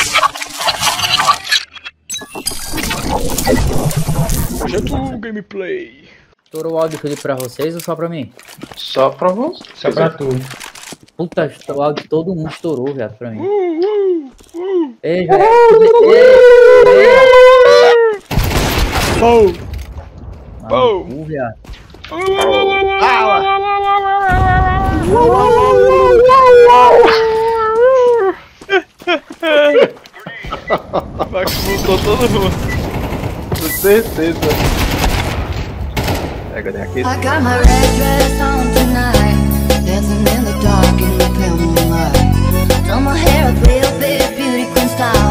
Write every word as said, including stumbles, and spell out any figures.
Projeto gameplay. Estourou o áudio aqui pra vocês ou só pra mim? Só pra você. Só pra tu. Puta, o áudio de todo mundo estourou, viado, pra mim. Uh, uh, uh. Ei, velho. Ei, ei. Oh. Maluco, viado. Max lutou todo mundo. Com certeza. Pega daqui. I got my red dress on tonight, dancing in the dark in the pale moonlight. Done my hair up real big, beauty queen style.